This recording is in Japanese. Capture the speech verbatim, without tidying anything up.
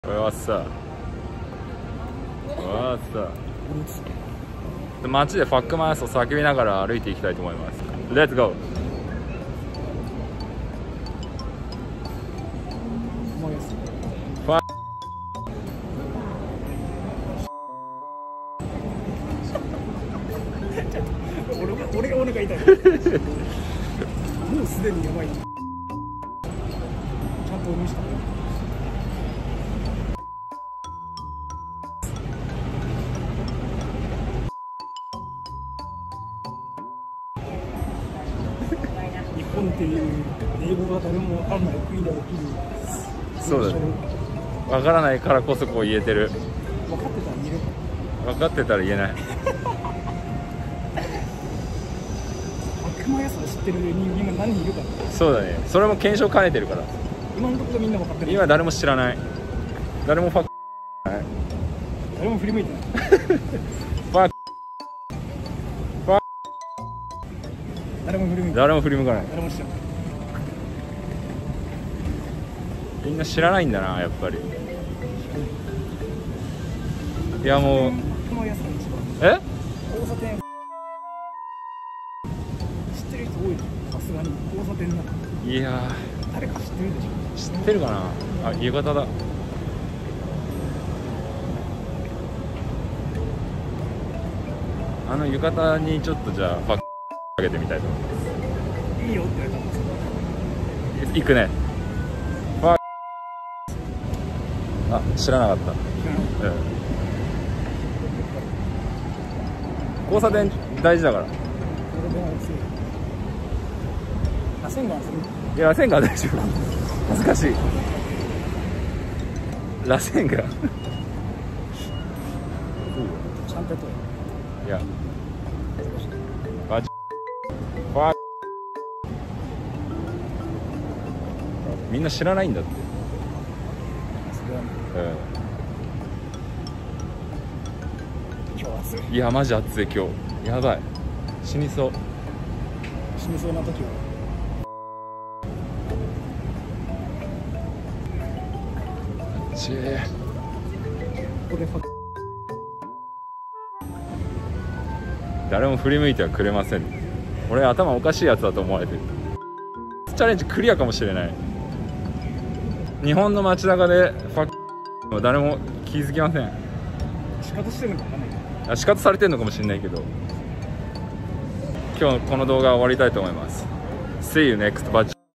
わっさわっさ街でファックマイスを叫びながら歩いていきたいと思います。レッツゴー。ファ俺が俺がお腹痛い。もうすでにやばい。ちゃんと見せた。日本っていう英語が誰もわかんない国で起きる。 そうだね。わからないからこそこう言えてる。 分かってたら言えるか。 分かってたら言えない。 悪魔野菜知ってる人間が何人いるか。 そうだね。それも検証兼ねてるから。 今のところみんな分かってる。 今誰も知らない。誰もファック誰も振り向いてない。 ファックファック誰も振り向いてない。 誰も振り向かない。 誰も知らない。 みんな知らないんだな、やっぱり。いやもう悪魔野菜一番。 え交差点。知ってる人多い。さすがに交差点だ。 いや誰か知ってるでしょ。 知ってるかなあ、夕方だ。あの浴衣にちょっとじゃあファックかけてみたいと思います。 いいよって言われたんですよ。 行くね。ファックあ、知らなかった。うん、交差点大事だから。 螺旋岩する。 いや、螺旋岩大丈夫。恥ずかしい。螺旋岩ちゃんとやっとる。 いやバチファッみんな知らないんだって。うん、 今日暑い。 いやマジ暑い今日。やばい、死にそう。 死にそうな時はちえここでファ誰も振り向いてはくれません。俺頭おかしいやつだと思われてる。チャレンジクリアかもしれない。日本の街中でファック誰も気づきません。 仕方してるのか分かんない。 あ、仕方されてるのかもしれないけど、今日この動画は終わりたいと思います。See you next batch.